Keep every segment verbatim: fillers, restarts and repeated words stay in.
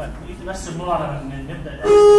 محمد ايدي بس النور على ما نبدا.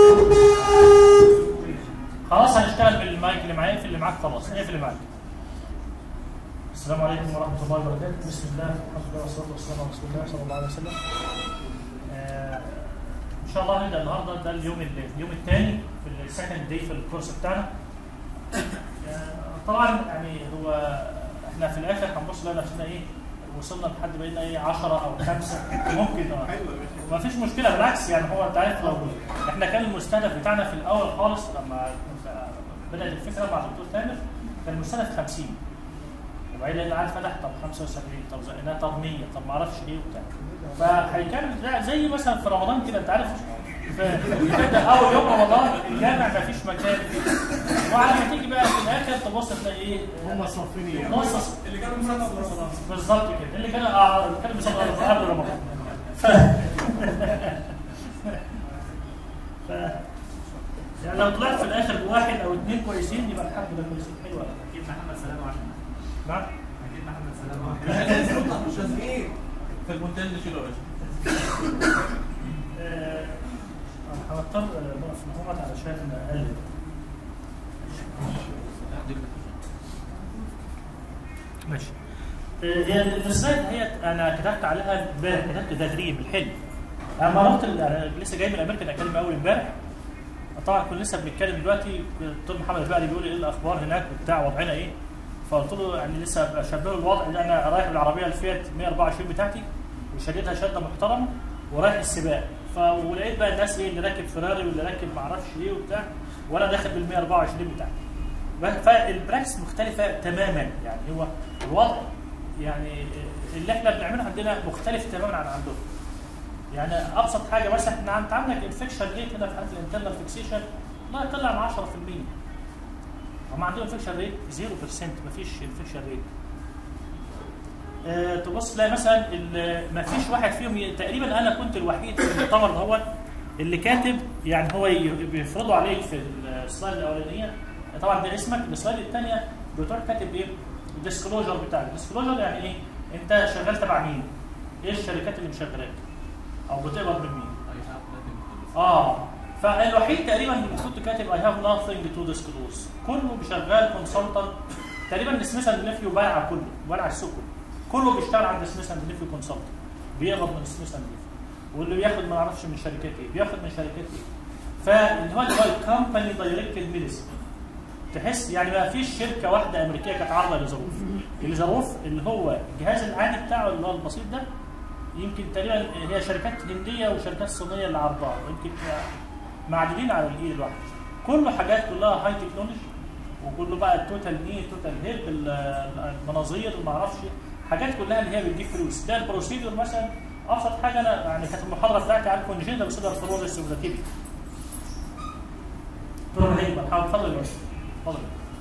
خلاص هنشتغل بالمايك اللي معايا، في اللي معاك خلاص اقفل اللي معاك. السلام عليكم ورحمه الله وبركاته. بسم الله والحمد لله والصلاه والسلام على رسول الله صلى الله عليه وسلم. آه ان شاء الله هنبدا النهارده، ده اليوم اليوم الثاني في السكند داي في الكورس بتاعنا. آه طبعا يعني هو احنا في الاخر هنبص لنا نفسنا ايه، وصلنا لحد بقينا ايه عشرة او خمسة ممكن. اه ما فيش مشكله، بالعكس يعني هو انت عارف لو احنا كان المستهدف بتاعنا في الاول خالص لما بدات الفكره مع الدكتور تامر كان المستهدف خمسين، وبعدين لقينا عارف فتح طب خمسة وسبعين، طب زقناه طب مية، طب ما اعرفش ايه وبتاع. فهيكمل زي مثلا في رمضان كده، انت عارف في اول يوم رمضان الجامع ما فيش مكان، وعلى ما تيجي بقى في الاخر تبص تلاقي ايه هم صافين نص اللي كانوا مسافرين بالظبط كده، اللي كانوا اه اللي كانوا مسافرين قبل رمضان. ف ف يعني لو طلعت في الاخر بواحد او اثنين كويسين يبقى الحمد لله كويسين. حلوه. اكيد محمد سلام عشان نعم اكيد محمد سلام عشان مش لازمين في المونتاج شيلوا انا هضطر نقف نقعد علشان نقلب. ماشي. هي السلايد هي انا كتبت عليها امبارح، كتبت تدريب الحلم. انا رحت انا لسه جاي من الامريكان اكاديمي اول امبارح. طبعا كنا لسه بنتكلم دلوقتي، الدكتور محمد البقري بيقول لي ايه الاخبار هناك وبتاع وضعنا ايه. فقلت له يعني لسه بشبه له الوضع اللي انا رايح بالعربيه الفيات مية وأربعة وعشرين بتاعتي وشديتها شده محترمه ورايح السباق. فولقيت بقى الناس ايه اللي راكب فيراري واللي راكب ما اعرفش ايه وبتاع، وانا داخل بال مية وأربعة وعشرين بتاعتي. فالبراكتس مختلفه تماما، يعني هو الوضع يعني اللي احنا بنعمله عندنا مختلف تماما عن عندهم. يعني ابسط حاجه مثلا احنا انت عندك انفكشن ريت هنا في حاله الانترنال فيكسيشن لا يقل عن عشرة في المية. هم عندهم انفكشن ريت صفر بالمية، مفيش انفكشن ريت. أه تبص تلاقي مثلا ما فيش واحد فيهم تقريبا، انا كنت الوحيد في المؤتمر دوت اللي كاتب، يعني هو بيفرضوا عليك في السلايد الاولانيه طبعا ده اسمك، السلايد الثانيه بتروح كاتب ايه؟ الديسكلوجر بتاعك. الديسكلوجر يعني ايه؟ انت شغال تبع مين؟ ايه الشركات اللي مشغلاك؟ او بتقبض من مين؟ اه فالوحيد تقريبا اللي كنت كاتب I have nothing to disclose. كله بيشغال كونسلتنت تقريبا. سميث اند نيفيو بايع كله، بايع السوق كله. كله بيشتغل عند سميث اند نيفيو كونسلتنت، بيقبض من سميث اند نيفيو. واللي بياخد ما نعرفش من شركات ايه، بياخد من شركات ايه. فاللي هو اللي هو الكومباني دايركتد ميديسن. تحس يعني ما فيش شركه واحده امريكيه كانت عارضه لظروف. الظروف اللي هو الجهاز العادي بتاعه اللي هو البسيط ده يمكن تقريبا هي شركات هنديه وشركات صينيه اللي عارضاها، يمكن معدودين على الايد الواحده. كله حاجات كلها هاي تكنولوجي، وكله بقى التوتال ني توتال هيب المناظير ما اعرفش حاجات كلها اللي هي بتجيب فلوس. ده البروسيدور مثلا ابسط حاجه. انا يعني كانت المحاضره بتاعتي على الكونجنتال بسيدر فلوريس اوبراتيفي. دكتور رهيب اتفضل يا باشا اتفضل.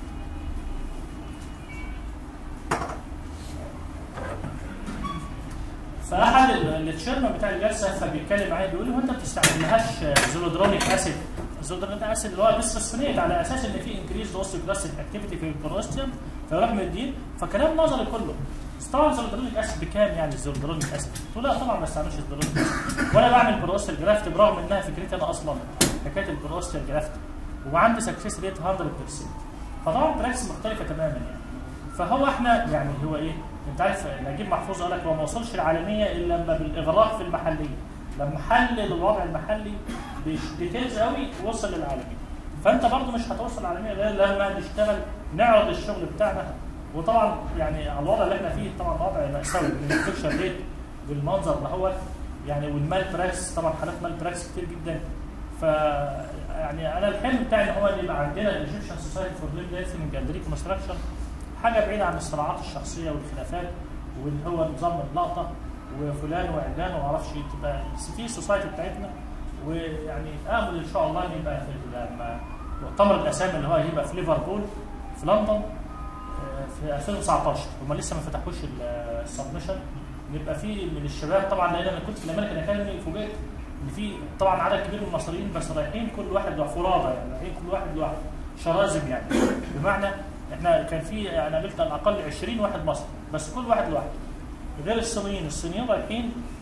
فاحد التشيرمان بتاع الجلسه فبيتكلم معايا بيقول لي هو انت ما بتستعملهاش زولودرونيك اسيد؟ الزولودرونيك اسيد اللي هو بيسفسفونيت على اساس ان في انكريز اوستيوكلاستيك اكتيفيتي في البروستيوم فيروح مدين. فكلام نظري كله. بس طبعا الزولودرونيك اسيد بكام يعني الزولودرونيك اسيد؟ قلت له لا طبعا ما استعملش الزولودرونيك اسيد ولا بعمل بروستيال جرافت، برغم انها فكرتي انا اصلا حكايه البروستيال جرافت وعندي سكسس ريت مية بالمية. فطبعا براكتس مختلفه تماما يعني. فهو احنا يعني هو ايه؟ انت عارف نجيب محفوظ قال لك هو ما وصلش العالميه الا لما بالاغراق في المحليه، لما حلل الوضع المحلي بديتيلز قوي وصل للعالميه. فانت برضه مش هتوصل العالميه غير لما نشتغل نعرض الشغل بتاعنا. وطبعا يعني على الوضع اللي احنا فيه طبعا وضع مأساوي الانفكشن ريت بالمنظر ده هو يعني، والمال براكس طبعا حالات مال براكس كتير جدا. ف يعني انا الحلم بتاعي ان هو اللي يبقى عندنا الايجيبشن سوسايتي فور لينثينج اند ريكونستراكشن حاجه بعيده عن الصراعات الشخصيه والخلافات واللي هو نظام اللقطه وفلان وعلان وما اعرفش، تبقى في السوسايتي بتاعتنا. ويعني امل ان شاء الله ان يبقى في مؤتمر الاسامي اللي هو هيبقى في ليفربول في لندن في ألفين وتسعتاشر. هم لسه ما فتحوش السبمشن. نبقى في من الشباب طبعا، لان انا كنت في الامريكان اكاديمي فوجئت ان في طبعا عدد كبير من المصريين بس رايحين كل واحد فرادى، يعني رايحين كل واحد لوحده شرازم يعني. بمعنى احنا كان في انا قابلت على الاقل عشرين واحد مصري بس كل واحد لوحده، غير الصينيين. الصينيين رايحين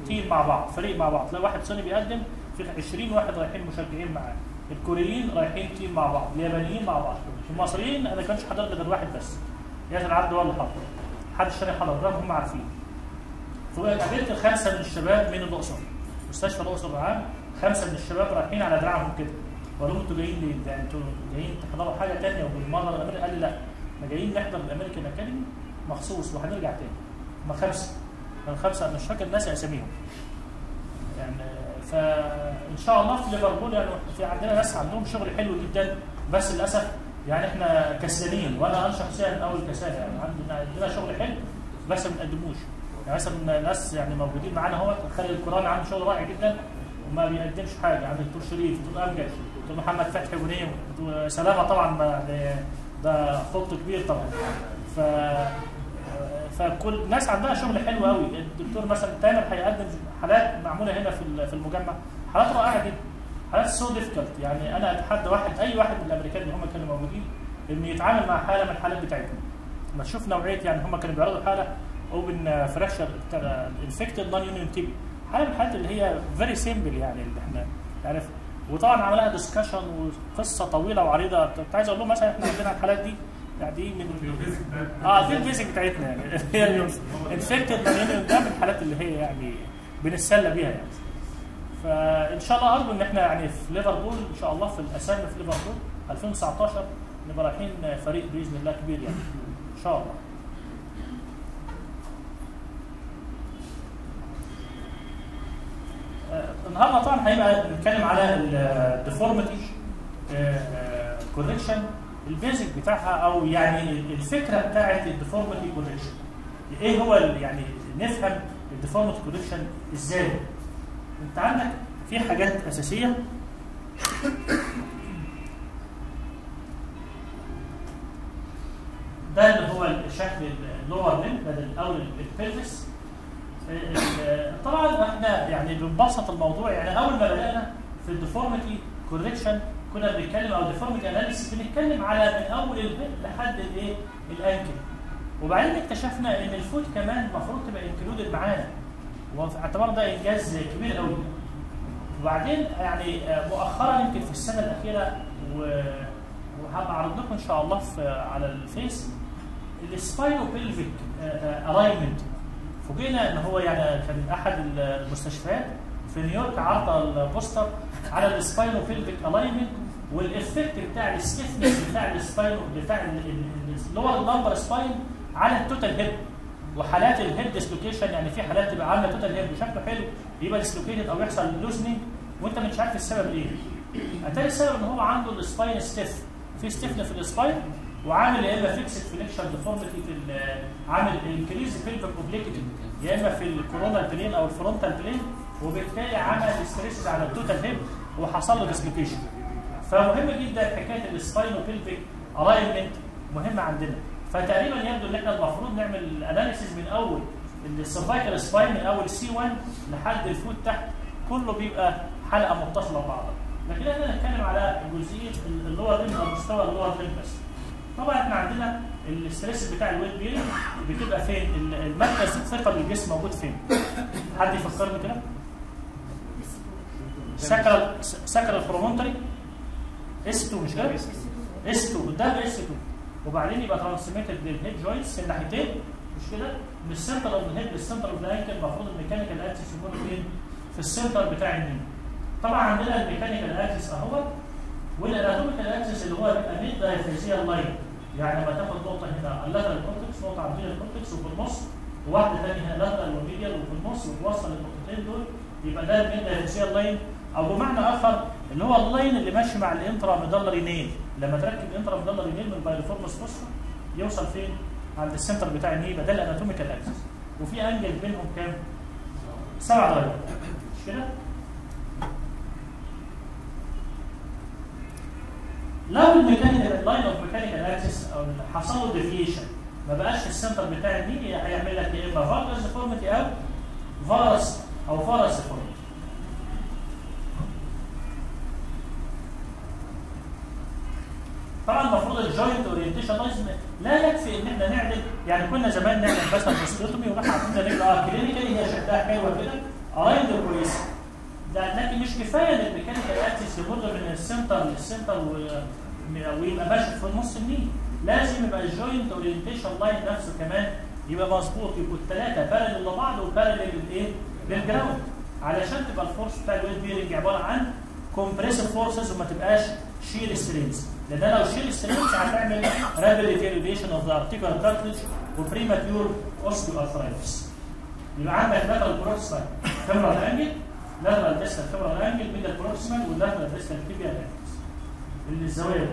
تيم مع بعض، فريق مع بعض، تلاقي واحد صيني بيقدم في عشرين واحد رايحين مشجعين معاه، الكوريين رايحين تيم مع بعض، اليابانيين مع بعض، المصريين انا ما كانش حضرت غير واحد بس، ياسر عبد هو اللي حضر، محدش تاني حضر رغم هم عارفين. فقابلت خمسه من الشباب من الاقصر، مستشفى الاقصر العام، خمسه من الشباب رايحين على دراعهم كده، وقالوا لهم انتوا جايين ليه؟ يعني انتوا جايين تحضروا حاجه ثانيه وبالمره الامريكي؟ قال لي لا، احنا جايين نحضر الامريكان اكاديمي مخصوص وهنرجع تاني. هم خمسه، من خمسه مش فاكر الناس اساميهم. يعني فان شاء الله في ليفربول يعني في عندنا ناس عندهم شغل حلو جدا، بس للاسف يعني احنا كسلانين، وانا انا شخصيا اول كسال، يعني عندنا عندنا شغل حلو بس ما بنقدموش. يعني مثلا ناس يعني موجودين معانا اهو، خالد القراني عنده شغل رائع جدا وما بيقدمش حاجه، عند الدكتور شريف، الدكتور امجد، الدكتور محمد فتحي ونيم، سلامه طبعا ده, ده خط كبير طبعا. ف فكل الناس عندها شغل حلو قوي. الدكتور مثلا تامر هيقدم حالات معموله هنا في في المجمع، حالات رائعه جدا، حالات سو ديفيكالت. يعني انا اتحدى واحد، اي واحد من الامريكان اللي هم كانوا موجودين، انه يتعامل مع حاله من الحالات بتاعتهم. ما تشوف نوعيه، يعني هم كانوا بيعرضوا حاله اوبن فراكشر انفكتد نون يونيون تيبي، حاله من الحالات اللي هي فيري سيمبل، يعني اللي احنا عارف. وطبعا عملها ديسكشن وقصه طويله وعريضه. كنت عايز اقول لهم مثلا احنا عندنا الحالات دي يعني دي من اه دي البيزك بتاعتنا، يعني هي الانفكتد نون يونيون ده من الحالات اللي هي يعني بنتسلى بيها يعني. فان شاء الله ارجو ان احنا يعني في ليفربول ان شاء الله في الاسامي في ليفربول ألفين وتسعتاشر نبقى رايحين فريق باذن الله كبير يعني ان شاء الله. النهارده طبعا هيبقى بنتكلم على الديفورميتي كوركشن، البيزك بتاعها او يعني الفكره بتاعت الديفورميتي كوركشن. ايه هو يعني نفهم الديفورميتي كوركشن ازاي؟ انت عندك في حاجات اساسيه، ده اللي هو الشكل اللور ليم بدل او البلفس. طبعا احنا يعني بنبسط الموضوع، يعني اول ما بدانا في الديفورميتي كوركشن كنا بنتكلم او ديفورميتي اناليسيس بنتكلم على من اول الهيد لحد الايه الانكل، وبعدين اكتشفنا ان الفوت كمان المفروض تبقى انكلودد معانا، واعتبر ده انجاز كبير قوي. وبعدين يعني مؤخرا يمكن في السنه الاخيره وهبقى اعرض لكم ان شاء الله في على الفيس السباينو بيلفيك الاينمنت. فوجئنا ان هو يعني كان احد المستشفيات في نيويورك عرض البوستر على السباينو بيلفيك الاينمنت والافكت بتاع الستيفنس بتاع السباينو بتاع اللور لامبر سباين على التوتال هيب، وحالات الهيد ديسلوكيشن. يعني في حالات تبقى عامله توتال هيب وشكله حلو يبقى ديسلوكيتد او يحصل لوزنينج وانت مش عارف السبب ايه. اتاري السبب ان هو عنده السباين ستيف، في ستيفن في السباين، وعامل يا اما فيكسد فليكشن ديفورميتي في عامل انكريز بيلفيك اوبليكيتي يا اما في الكورونال بلين او الفرونتال بلين، وبالتالي عمل ستريس على التوتال هيب وحصل له ديسلوكيشن. فمهم جدا حكايه السباينو بيلفيك الاينمنت مهمه عندنا. فتقريبا يبدو ان احنا المفروض نعمل اناليسيز من اول السيرفايكال سباين من اول سي واحد لحد الفوت تحت، كله بيبقى حلقه متصله ببعضها. لكن احنا هنتكلم على جزئيه اللور ليم او مستوى اللور ليم بس. طبعا احنا عندنا الستريس بتاع الويت بيرنج بتبقى فين؟ المركز الثقل للجسم موجود فين؟ حد يفكرني كده؟ ساكرال ساكرال برومونتري اس اتنين مش كده؟ اس اتنين قدام اس اتنين، وبعدين يبقى ترانسميتد للهيد جوينتس الناحيتين مش كده؟ من السنتر اوف الهيد للسنتر اوف الانكل. المفروض الميكانيكال اكسس يكون فين؟ في السنتر بتاع النين. طبعا عندنا الميكانيكال اكسس اهو، والاناتوميكال اكسس اللي هو بيبقى ميد دايفيزيال لاين. يعني لما تاخد نقطه هنا اللاترال كورتكس، نقطه عندنا الكورتكس وفي النص، وواحده ثانيه هنا لاترال وميديال وفي النص، وتوصل النقطتين دول يبقى ده الميد دايفيزيال لاين. او بمعنى اخر اللي هو اللاين اللي ماشي مع الانترا ميدالري نيل. لما تركب الانترا ميدالري نيل من البايليفورمس فوسفا يوصل فين؟ عند السنتر بتاع النيل، يبقى ده الاناتوميكال اكسس. وفي انجل بينهم كام؟ سبع درجات مش كده؟ لو الميكانيكال لاين اوف ميكانيكال اكسس او حصل له ديفيشن ما بقاش في السنتر بتاع النيل، هيعمل لك يا اما فارس ديفورميتي او فارس او فارس ديفورميتي. طبعا المفروض الجوينت اورينتيشن لا يكفي ان احنا نعدل. يعني كنا زمان نعمل مثلا هيستوتومي ونروح عاملين رجل اه كلينيكالي هي شكلها حلوه كده، الايند كويسه. لكن مش كفايه ان الميكانيكال اكسس يمر من السنتر للسنتر ويبقى ماشي في النص النيل، لازم يبقى الجوينت اورينتيشن لاين نفسه كمان يبقى مظبوط، يبقوا الثلاثه بارلل لبعض وبارلل للايه؟ للجراوند، علشان تبقى الفورس بتاع الويت بيرنج عباره عن كومبريسيف فورسز وما تبقاش شير سترينز، لان لو شير سترينز هتعمل رابيد ديتيريوريشن اوف ذا ارتيكولار كارتلج وبريماتيور اوستيو ارثرايتس. يبقى عندك لاترال بروكسيمال فيمورال انجل، لاترال ديستال فيمورال انجل، ميدل بروكسيمال واللاترال ديستال تيبيال انجل. الزوايا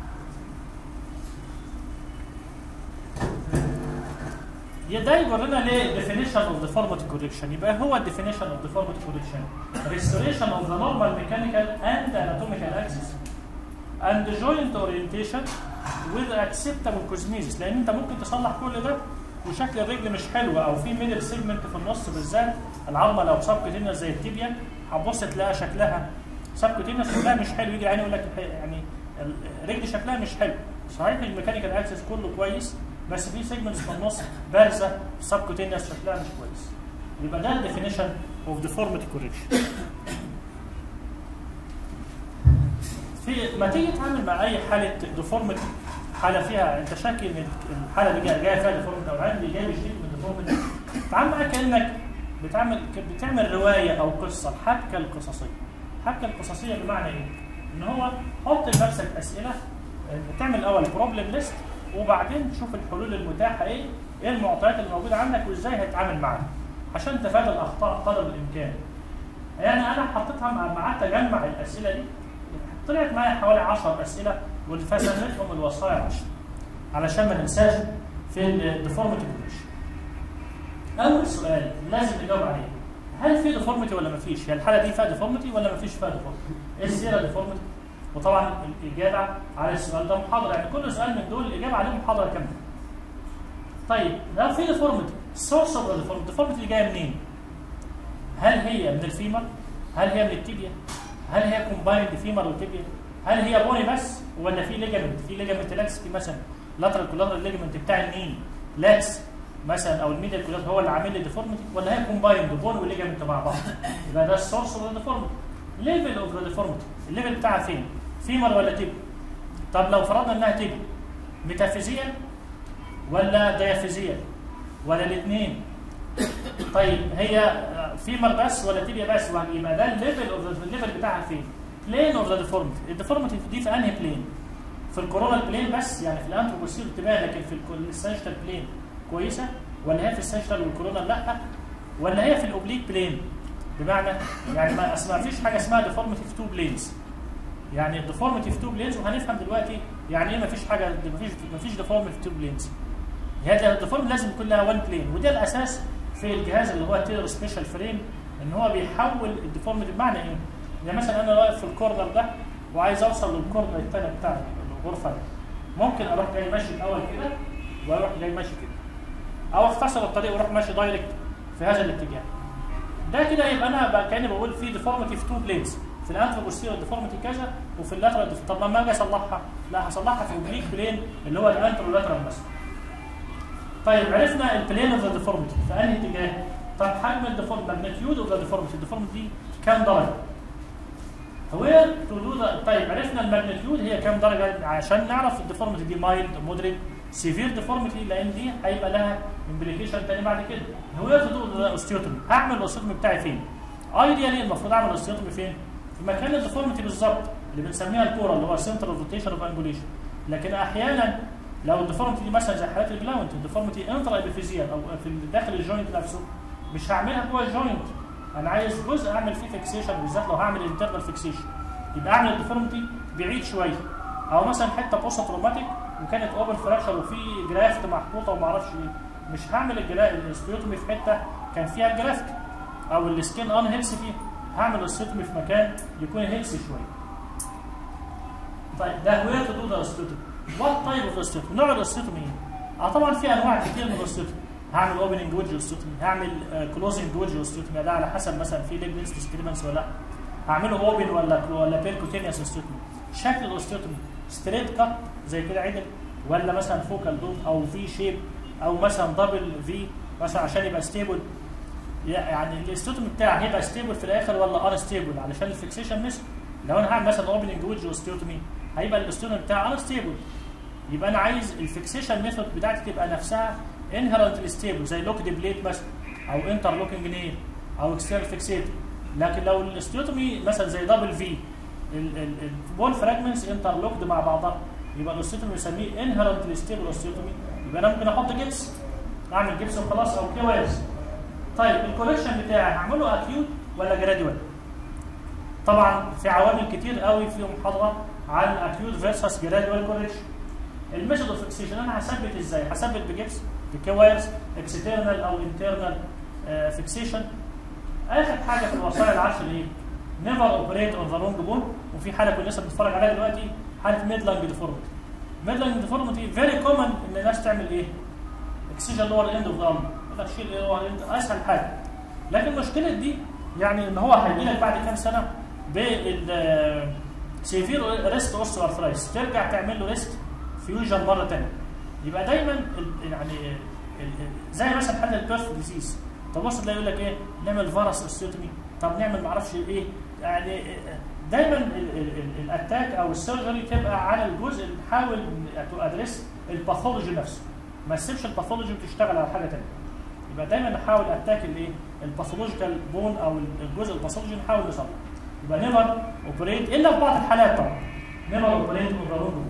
ده يورينا ليه definition of deformity correction. يبقى هو definition of deformity correction restoration of the normal mechanical and anatomical axis and joint orientation with acceptable cosmesis. لان انت ممكن تصلح كل ده وشكل الرجل مش حلو او في ميدل سيجمنت في النص، بالذات العظمه لو سبكوتينيوس زي التيبيا هتبص تلاقي شكلها سبكوتينيوس شكلها مش حلو، يجي العين يقول لك يعني الرجل شكلها مش حلو. صحيح الميكانيكال اكسس كله كويس بس في سيجمنتس في النص بارزه سبكوتينيوس شكلها مش كويس. يبقى ده الديفينيشن اوف ديفورميتي كوريكشن. في ما تيجي تتعامل مع اي حاله ديفورميتي، حاله فيها انت شاكي ان الحاله دي جايه فيها ديفورميتي او العين اللي جاي بيشتكي من ديفورميتي، تعامل معاها كانك بتعمل بتعمل روايه او قصه، الحبكه القصصيه. الحبكه القصصيه بمعنى ايه؟ ان هو حط لنفسك اسئله، بتعمل الاول بروبلم ليست وبعدين تشوف الحلول المتاحه ايه، ايه المعطيات اللي موجوده عندك وازاي هتتعامل معاها عشان تفادى الاخطاء قدر الامكان. يعني انا حطيتها مع قعدت اجمع الاسئله دي، طلعت معايا حوالي عشر اسئله وفسمتهم الوصايا عشرة علشان ما ننساش في الديفورميتي كوريكشن. اول سؤال لازم نجاوب عليه، هل في ديفورميتي ولا ما فيش؟ هي الحاله دي فيها ديفورميتي ولا ما فيش فيها ديفورميتي؟ ايه السيره ديفورميتي؟ وطبعا الاجابه على السؤال ده محاضره، يعني كل سؤال من دول الاجابه عليه محاضره كامله. طيب لو في ديفورميتي، السورس اوف ديفورميتي، الديفورميتي جايه منين؟ هل هي من الفيمر؟ هل هي من التيبيا؟ هل هي كومبايند فيمر وتيبيا؟ هل هي بوني بس ولا في ليجامنت؟ في ليجامنت لاكس مثلا، لاترال كولاترال ليجامنت بتاع النين لاكس مثلا او الميديال كولاترال هو اللي عامل لي ديفورميتي، ولا هي كومبايند بون وليجامنت مع بعض؟ يبقى ده السورس اوف ديفورميتي. ليفل اوف ديفورميتي، الليفل بتاعها فين؟ فيمر ولا تيبيا؟ طب لو فرضنا انها تيبيا، ميتافيزيال ولا ديافيزيال ولا الاثنين؟ طيب هي فيمر بس ولا تيبيا بس؟ يبقى ده الليفل اوف الليفل بتاعها فين؟ بلين اوف ذا ديفورميتي. الديفورميتي دي في انهي بلين؟ في الكورونال بلين بس، يعني في الانتروبوستيريور تبان، لكن في الساجيتال بلين كويسه، ولا هي في الساجيتال والكورونال لا، ولا هي في الاوبليك بلين؟ بمعنى يعني ما اسمع فيش حاجه اسمها ديفورميتي في تو بلينز. يعني الديفورميتي في تو بلينز، وهنفهم دلوقتي يعني ايه ما فيش حاجه ما فيش ما فيش ديفورميتي في تو بلينز. هذا الديفورميتي لازم يكون لها وان بلين، وده الاساس في الجهاز اللي هو التيلر سبيشال فريم، ان هو بيحول الديفورميتي. بمعنى ايه؟ يعني مثلا انا واقف في الكورنر ده وعايز اوصل للكورنر الثاني بتاع الغرفه دي، ممكن اروح جاي ماشي الاول كده واروح جاي ماشي كده، او اختصر الطريق واروح ماشي دايركت في هذا الاتجاه. ده كده يبقى انا كاني بقول في ديفورميتي في تو بلينز، في الانتروبوستيريور ديفورميتي كذا وفي اللاترال. طب لما اجي اصلحها، لا هصلحها في اوبليك بلين اللي هو الانترولاترال بس. طيب عرفنا البلين اوف ذا ديفورميتي في انهي اتجاه؟ طب حجم الديفورميتي، ماجنتيود اوف ذا ديفورميتي، الديفورميتي دي كام درجه؟ وير تو دو ذا. طيب عرفنا الماجنتيود هي كام درجه عشان نعرف الديفورميتي دي مايلد مودريت سيفير ديفورميتي، لان دي هيبقى لها امبليكيشن ثاني بعد كده. وير تو دو ذا اوستيوتومي، هعمل الاوستيوتومي بتاعي فين؟ ايديالي المفروض اعمل الاوستيوتومي فين؟ في مكان الديفورميتي بالظبط اللي بنسميها الكوره اللي هو سنتر اوف روتيشن اوف انجوليشن. لكن احيانا لو الديفورميتي دي مثلا زي حالات الجلاونت، الديفورميتي انترا ابيفيزيال او في داخل الجوينت نفسه، مش هعملها جوه الجوينت، انا عايز جزء اعمل فيه فيكسيشن، بالذات لو هعمل انترنال فيكسيشن يبقى اعمل الديفورميتي بعيد شويه، او مثلا حته بوست تروماتيك وكانت اوبن فراكشر وفي جرافت محطوطه وما اعرفش ايه، مش هعمل الاوستيوتومي في حته كان فيها جرافت او السكين ان هيلث فيها، هعمل الاوستيوتومي في مكان يكون هيلث شويه. طيب ده وير تو دو ذا اوستيوتومي. وات تايب اوف اوستيوتومي؟ نوع الاوستيوتومي ايه؟ اه طبعا في انواع كتير من الاوستيوتومي، هعمل اوبننج ويدج اوستيوتومي، هعمل كلوزنج ويدج اوستيوتومي، ده على حسب مثلا في ليج لينس ديسكريبنس ولا لا، هعمله اوبن ولا ولا بيركوتينيوس اوستيوتومي، شكل الاوستيوتومي ستريت كات زي كده عدل، ولا مثلا فوكال دوم او في شيب، او مثلا دبل في مثلا عشان يبقى ستيبل. يعني الاستوتومي بتاعي هيبقى ستيبل في الاخر ولا ان ستيبل علشان الفيكسيشن مش. لو انا هعمل مثلا اوبننج ويدج واستوتومي هيبقى الاستوتومي بتاعي ان ستيبل. يبقى انا عايز الفيكسيشن ميثود بتاعتي تبقى نفسها انهرنتلي ستيبل زي لوكد بليت مثلا او انتر لوكينج نيل او اكسترنال فيكسيتور. لكن لو الاستوتومي مثلا زي دبل في البون فراجمنتس انتر لوكد مع بعضها يبقى الاستوتومي بنسميه انهرنتلي ستيبل اوستيوتومي. يبقى انا ممكن احط جبس اعمل جبس وخلاص او كويز. طيب الكوريكشن بتاعي هعمله اكيوت ولا جراديوال؟ طبعا في عوامل كتير قوي في محاضره عن اكيوت فيرسس جراديوال كوريكشن. الميثود اوف فيكسيشن انا هثبت ازاي؟ هثبت بجبس بكوايرز اكسترنال او انترنال فيكسيشن. اخر حاجه في الوصايا العشر ايه؟ نيفر اوبريت اون ذا لونج بون. وفي حاله كنا لسه بنتفرج عليها دلوقتي حاله ميدلانج ديفورميتي. ميدلانج ديفورميتي فيري كومن ان الناس تعمل ايه؟ اكسجن لور اند اوف ذا ارم. يقول لك شيل لور اند اسهل حاجه. لكن المشكله دي يعني ان هو هيجي لك بعد كام سنه بال سيفير ريست اوستو ارثرايتس ترجع تعمل له ريست فيوجن مره ثانيه. يبقى دايما يعني زي مثلا حل البيرث ديزيز. تبص تلاقي يقول لك ايه؟ نعمل فيروس اوستيوتومي، طب نعمل ما اعرفش ايه. يعني دايما الاتاك او السيرجري تبقى على الجزء اللي بتحاول تو ادريس الباثولوجي نفسه، ما تسيبش الباثولوجي بتشتغل على حاجه ثانيه. يبقى دايما نحاول اتاك الايه؟ الباثولوجيكال بون او الجزء الباثولوجي نحاول نصلحه. يبقى نيفر اوبريت الا في بعض الحالات طبعا. نيفر اوبريت اون ذا لونج بون.